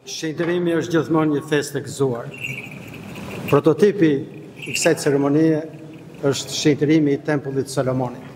Shenjtërimi është gjithmonë një festë e gëzuar. Prototipi i kësaj ceremonie është shenjtërimi i tempullit Solomonit.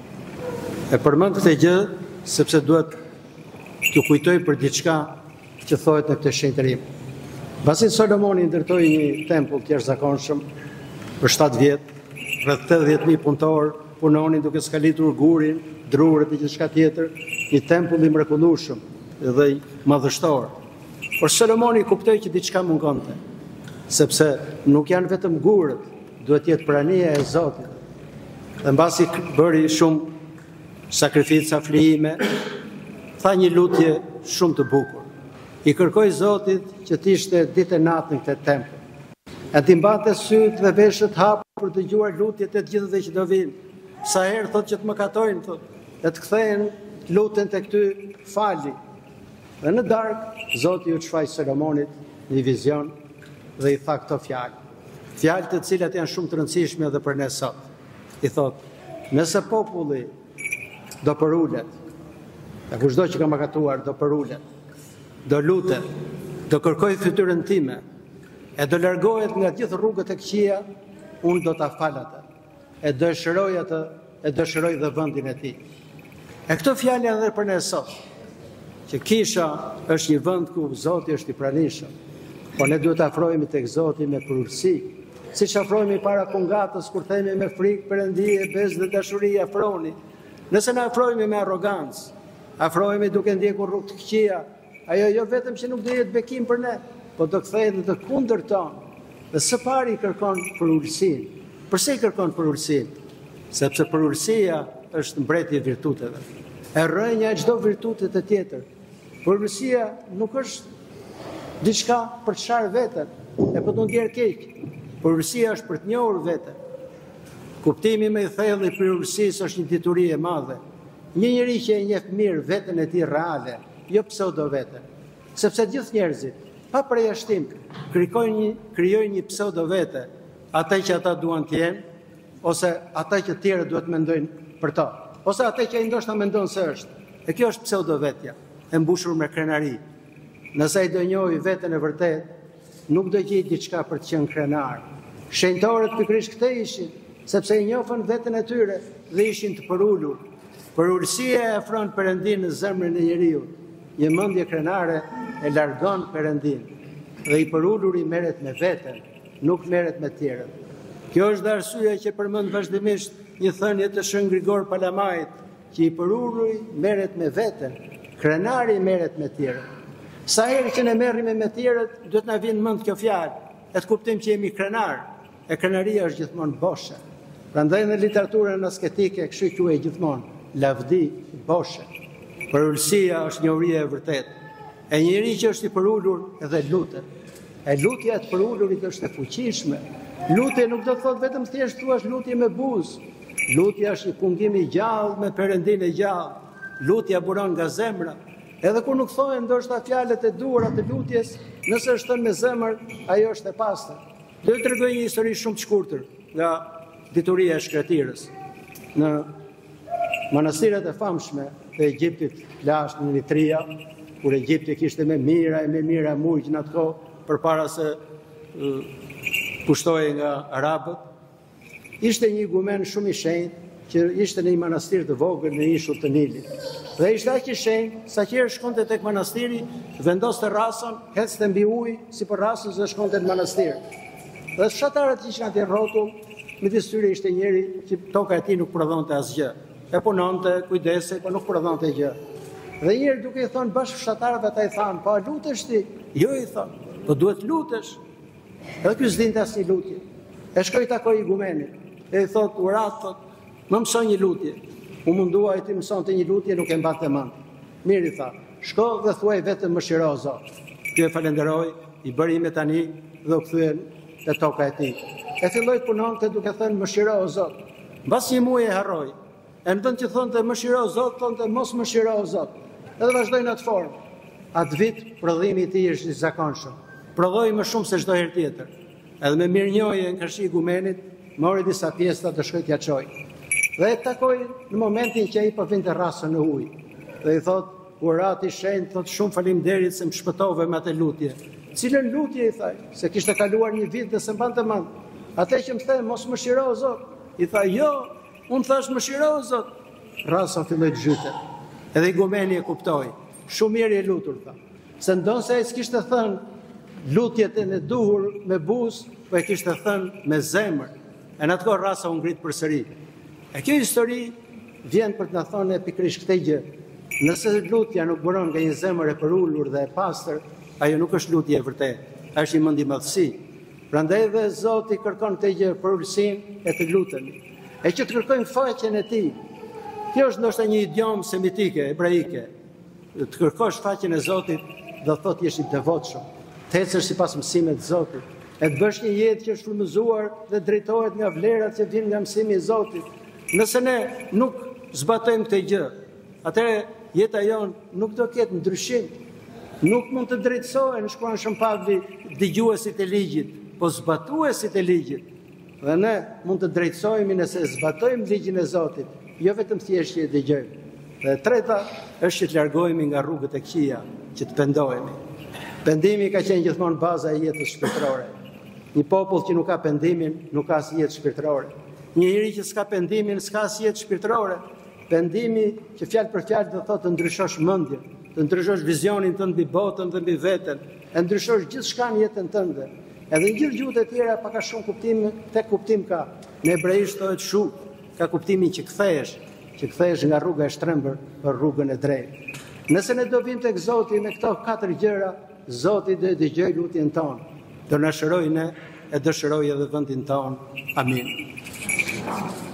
E përmend këtë gjë sepse duhet t'ju kujtoj për diçka që thohet në këtë shenjtërim. Pasi Solomoni ndërtoi një tempull të jashtëzakonshëm për 7 vjet, rreth 80.000 punëtor punonin duke skalitur gurin, drurët e gjithçka tjetër, një tempull i mrekullueshëm dhe i madhështor. Por Solomoni kuptoi që diçka mungonte, sepse nuk janë vetëm gurët, duhet jetë prania e Zotit. Dhe mbasi bëri shumë sakrifica, flijime, tha një lutje shumë të bukur. I kërkoi Zotit që t'ishte ditë e natë në këtë tempull. E t'i mbante syt dhe veshët hapur për të dëgjuar lutjet e të gjithëve që do vinë. Sa herë thot që të mëkatojnë, thot, e të kthehen lutjen tek ty fali. Dhe në darkë, Zoti u çfaq Solomonit një vizion dhe i tha këto fjalë. Fjalë të cilat janë shumë të rëndësishme edhe për ne sot. I thot, nëse populli do përulet, e kushdo që ka mëkatuar do përulet, do lutet, do kërkoj fytyrën time, e do largohet nga gjithë rrugët e këqija, unë do ta fal atë. E dëshiroj atë, e dëshiroj dhe vendin e tij. E këto fjalë janë edhe për ne sot. Që kisha është një vend ku Zoti është i pranishëm, po ne duhet të afrohemi tek Zoti me përurësi, siç afrohemi para kungatës kur themi me frikë, perëndije, bezë dhe dashuri afrohuni. Nëse na afrohemi me arrogancë, afrohemi duke ndjekur rrugë të këqija, ajo jo vetëm që nuk do jetë bekim për ne, po do kthehet në të kundërton. Dhe së pari kërkon përurësinë. Pse i kërkon përurësinë? Sepse përurësia është mbreti i virtuteve. E rrënja e çdo virtute të tjetër. Përurësia nuk është diçka për të sharë veten, e për të ndjerë keq. Përurësia është për të njohur veten. Kuptimi më i thellë i përurësisë është një dituri e madhe. Një njeri që e njeh mirë veten e tij reale, jo pseudo veten. Sepse gjithë njerëzit, pa përjashtim, krijojnë një pseudo vete, ata që ata duan të jenë, ose ata që tjerë duhet mendojnë për to, ose ata që ai ndoshta mendon se është. E kjo është pseudo vetja, e mbushur me krenari. Nëse ai do njohë veten e vërtet, nuk do gjejë diçka për të qenë krenar. Shenjtorët pikërisht këtë ishin, sepse i njohën veten e tyre dhe ishin të përulur. Përulësia e afron Perëndin në zemrën e njeriu. Një mendje krenare e largon Perëndin. Dhe i përuluri merret me veten, nuk merret me tjerët. Kjo është dhe arsyeja që përmend vazhdimisht një thënie të Shën Grigor Palamait, që i përuluri merret me veten, krenari merret me tjerët. Sa herë që ne merremi me tjerët, duhet na vinë mend kjo fjalë, e të kuptojmë që jemi krenar, e krenaria është gjithmonë boshe. Prandaj në literaturën asketike kështu quhej gjithmonë lavdi boshe. Përulësia është njohuria e vërtetë. E njeri që është i përulur edhe lutet. E lutja e të përulurit është e fuqishme. Lutje nuk do të thotë vetëm thjesht thuash lutje me buzë. Lutja është një pungim i gjallë me Perëndin e gjallë. Lutja buron nga zemra. Edhe kur nuk thohen ndoshta fjalët e duhura të lutjes, nëse është thënë me zemër, ajo është e pastër. Do të tregoj një histori shumë të shkurtër nga dituria e shkretirës. Në manastiret e famshme të Egjiptit lashtë në Eritrea, kur Egjipti kishte me mira mujt në atë kohë, përpara se pushtohej nga arabët, ishte një igumen shumë i shenjtë që ishte në një manastir të vogël në ishull të Nilit. Dhe ishte aq i shenjtë, sa që shkonte tek manastiri, vendoste rrasën, hecte mbi ujë sipër rrasës dhe shkonte në manastir. Dhe fshatarët që ishin atje rrotull, midis tyre ishte njëri që toka e tij nuk prodhonte asgjë. E punonte, kujdesej, po nuk prodhonte gjë. Dhe njëri duke i thonë bashkë fshatarëve, ata i thanë, "Po lutesh ti?" "Jo," i thonë, "po duhet lutesh." Edhe ky s'dinte asnjë lutje. E shkoi takoi igumenin. E i thotë, "Urat, thotë, më mëson një lutje." U mundua i ti mësonte një lutje, nuk e mbante mend. "Mirë," i tha, "shko dhe thuaj vetëm mëshiro o Zot." Ky e falenderoi, i bëri ime tani dhe u kthye te toka e tij. E filloi punonte duke thënë mëshiro o Zot. Mbas një muaji e harroi. E në vend që thonte mëshiro o Zot, thonte mos mëshiro o Zot. Edhe vazhdoi në atë formë. Atë vit prodhimi i tij është i zakonshëm. Prodhoi më shumë se çdo herë tjetër. Edhe me mirënjohje në Krshi Igumenit, mori disa pjesa të shkoj t'ja çoj. Dhe e takoi në momentin që ai po vinte rrasën në ujë. Dhe i thotë, Kurati shenjtë, thotë shumë faleminderit se më shpëtove me atë lutje. Cilën lutje, i thaj, se kishte kaluar një vit dhe se mbante mend. Atë që më the, mos më shiro, Zot. I tha, jo, unë thash më shiro, Zot. Rasa filloi të zhyte. Edhe igumeni e kuptoi. Shumë mirë e lutur, tha. Se ndonse ai s'kishte thënë lutjet e duhur me buzë, po e kishte thënë me zemër. E në atë kohë Rasa u ngrit përsëri. E kjo histori vjen për të na thënë pikërisht këtë gjë. Nëse lutja nuk buron nga një zemër e përullur dhe e pastër, ajo nuk është lutje e vërtetë, është i mendimallësi. Prandaj dhe Zoti kërkon këtë gjë për ulësinë e të lutemi. E që të kërkojmë faqen e Tij. Kjo është ndoshta një idiom semitike, hebraike. Të kërkosh faqen e Zotit do thotë jesh i devotshëm. Të ecësh sipas mësimeve të Zotit. E të bësh një jetë që është frymëzuar dhe drejtohet nga vlerat që vijnë nga mësimi i Zotit. Nëse ne nuk zbatojmë këtë gjë, atëherë jeta jonë nuk do ketë ndryshim. Nuk mund të drejtësohen, shkruan Shën Pavli, dëgjuesit e ligjit, po zbatuesit e ligjit. Dhe ne mund të drejtësohemi nëse zbatojmë ligjin e Zotit, jo vetëm thjesht që e dëgjojmë. Dhe e treta është që të largohemi nga rrugët e këqija, që të pendohemi. Pendimi ka qenë gjithmonë baza e jetës shpirtërore. Një popull që nuk ka pendimin, nuk ka as jetë shpirtërore. Një njeri që s'ka pendimin, s'ka as jetë shpirtërore. Pendimi që fjalë për fjalë do thotë të ndryshosh mendjen, të ndryshosh vizionin tënd mbi botën dhe mbi veten, e ndryshosh gjithçka në jetën tënde. Edhe në gjithë gjuhët e tjera pa ka shumë kuptim, tek kuptim ka. Në hebraisht thotë shu, ka kuptimin që kthehesh nga rruga e shtrembër për rrugën e drejtë. Nëse ne do vim tek Zoti me këto 4 gjëra, Zoti do të dëgjojë lutjen tonë. Do na shërojë ne e dëshirojë edhe vendin tonë. Amin.